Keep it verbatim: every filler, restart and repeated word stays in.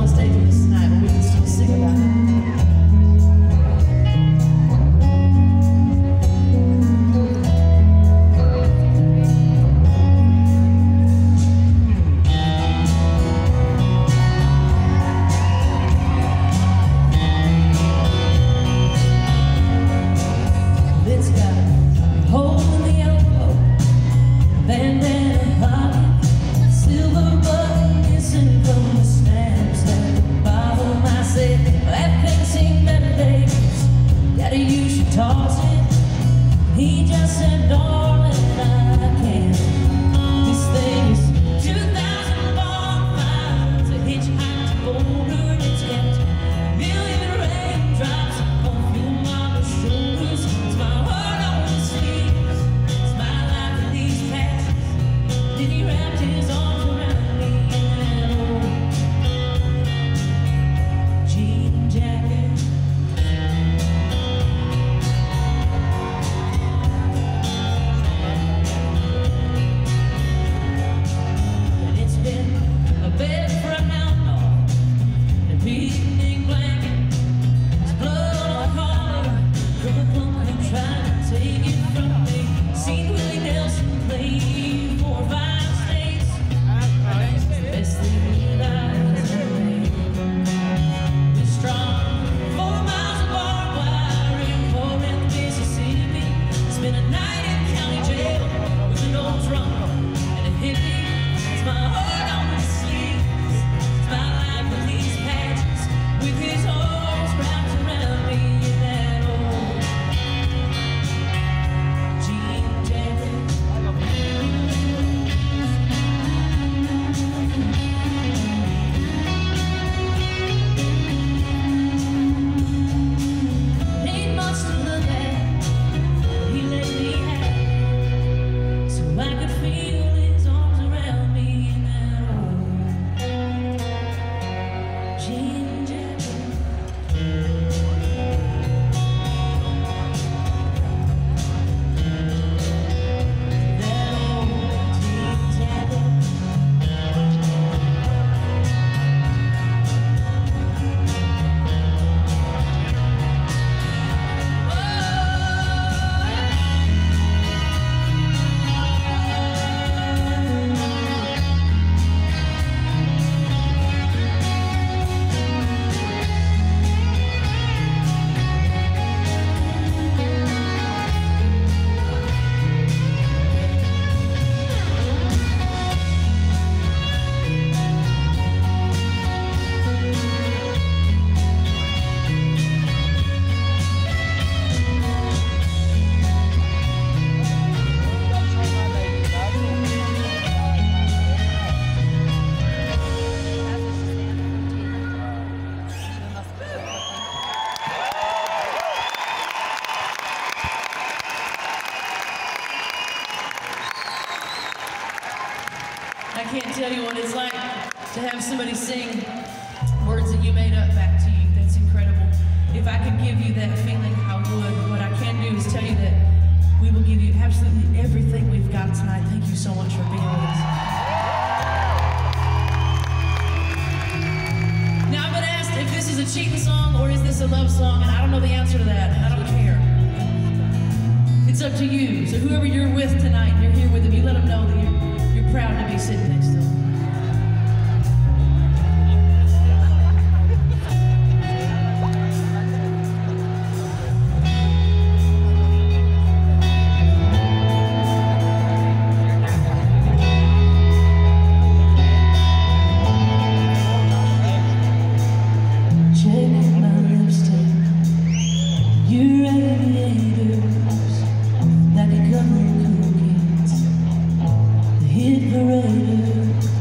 on stage with us tonight, but we can still sing about it. He just said, darling, I can't. This thing is two thousand miles, a hitchhike to Boulder, and it's kept a million raindrops on your mama's shoulders. It's my heart on his sleeves, it's my life in these patches. Then he wrapped his arms around me in that old jean jacket. I can't tell you what it's like to have somebody sing words that you made up back to you. That's incredible. If I could give you that feeling, I would. What I can do is tell you that we will give you absolutely everything we've got tonight. Thank you so much for being with us. Now, I've been asked if this is a cheating song or is this a love song, and I don't know the answer to that, and I don't care. It's up to you. So whoever you're with tonight, you're here with them, you let them know that you're proud to be sitting next to him. Check my lipstick, your radiators, like a couple of cookies. Hit parader.